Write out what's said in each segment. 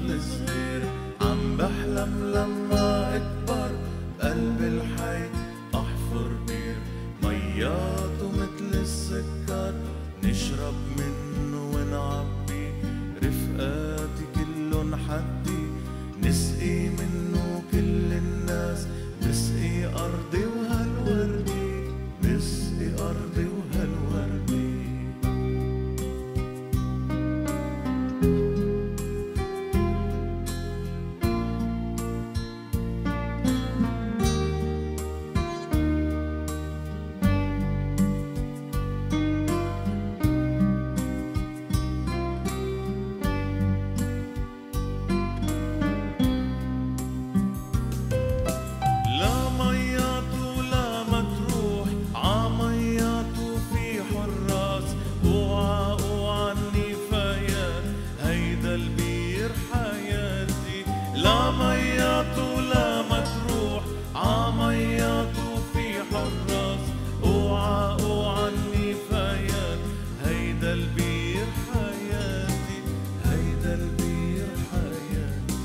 طفل صغير عم بحلم لما اكبر بقلب الحي احفر بير مياته متل السكر نشرب منه ونعبي رفقاتي كلن حدي نسقي منه كل الناس نسقي أرضي وهالوردي نسقي أرضي وهالوردي لا ميات ولا مطروح عميات في حراس اوعى اوعى النفايات هيدا البير حياتي هيدا البير حياتي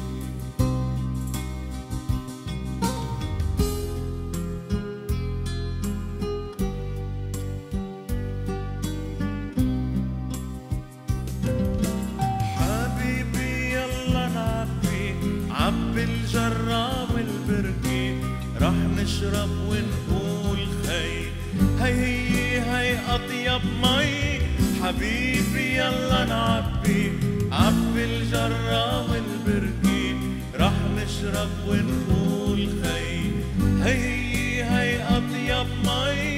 حبيبي يلا نعبي عبي الجرة والبركي رح نشرب ونقول خي هي أطيب مي حبيبي يلا نعبي عبي الجرة والبركي رح نشرب ونقول خي هي أطيب مي